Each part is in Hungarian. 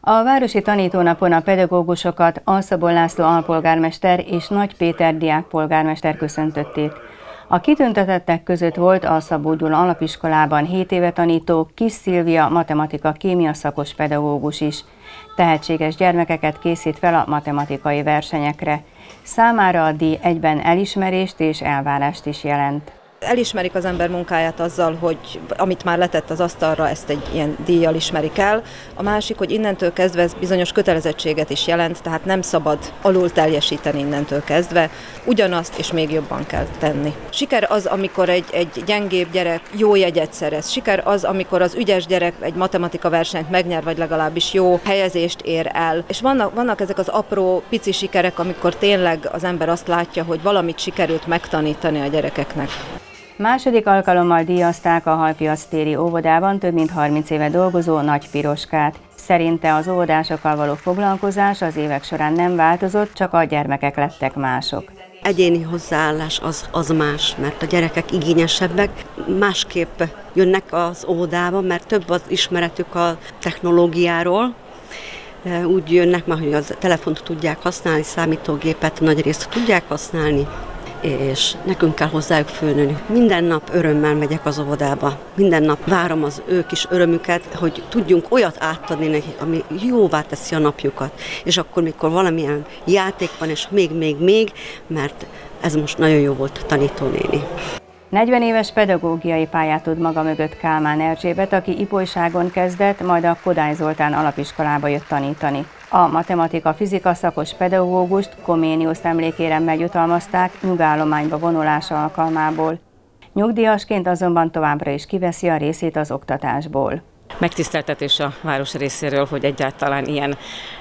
A városi tanítónapon a pedagógusokat Alszabon László alpolgármester és Nagy Péter diákpolgármester köszöntötték. A kitüntetettek között volt a Szabó Gyula alapiskolában 7 éve tanító Kis Szilvia matematika-kémia szakos pedagógus is. Tehetséges gyermekeket készít fel a matematikai versenyekre. Számára a díj egyben elismerést és elvárást is jelent. Elismerik az ember munkáját azzal, hogy amit már letett az asztalra, ezt egy ilyen díjjal ismerik el. A másik, hogy innentől kezdve ez bizonyos kötelezettséget is jelent, tehát nem szabad alul teljesíteni innentől kezdve. Ugyanazt és még jobban kell tenni. Siker az, amikor egy gyengébb gyerek jó jegyet szerez. Siker az, amikor az ügyes gyerek egy matematika versenyt megnyer, vagy legalábbis jó helyezést ér el. És vannak ezek az apró, pici sikerek, amikor tényleg az ember azt látja, hogy valamit sikerült megtanítani a gyerekeknek. Második alkalommal díjazták a Halpiac téri óvodában több mint 30 éve dolgozó Nagy Piroskát. Szerinte az óvodásokkal való foglalkozás az évek során nem változott, csak a gyermekek lettek mások. Egyéni hozzáállás az más, mert a gyerekek igényesebbek, másképp jönnek az óvodába, mert több az ismeretük a technológiáról. Úgy jönnek már, hogy a telefont tudják használni, számítógépet nagyrészt tudják használni, és nekünk kell hozzájuk fölnőni. Minden nap örömmel megyek az óvodába. Minden nap várom az ő kis örömüket, hogy tudjunk olyat átadni nekik, ami jóvá teszi a napjukat. És akkor, mikor valamilyen játék van, és még, mert ez most nagyon jó volt tanítónéni. 40 éves pedagógiai pályát tud maga mögött Kálmán Erzsébet, aki Ipolyságon kezdett, majd a Kodály Zoltán alapiskolába jött tanítani. A matematika-fizika szakos pedagógust Comenius emlékére megjutalmazták nyugállományba vonulása alkalmából. Nyugdíjasként azonban továbbra is kiveszi a részét az oktatásból. Megtiszteltetés a város részéről, hogy egyáltalán ilyen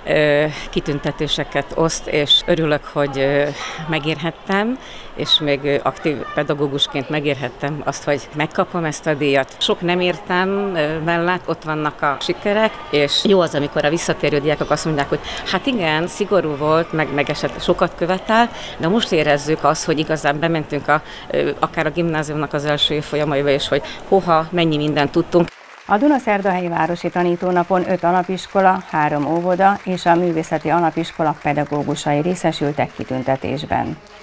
kitüntetéseket oszt, és örülök, hogy megérhettem, és még aktív pedagógusként megérhettem azt, hogy megkapom ezt a díjat. Sok nem értem mellett, ott vannak a sikerek, és jó az, amikor a visszatérő diákok azt mondják, hogy hát igen, szigorú volt, meg esetleg sokat követel, de most érezzük azt, hogy igazán bementünk akár a gimnáziumnak az első évfolyamaiba, és hogy mennyi mindent tudtunk. A Dunaszerdahelyi városi tanítónapon 5 alapiskola, 3 óvoda és a művészeti alapiskola pedagógusai részesültek kitüntetésben.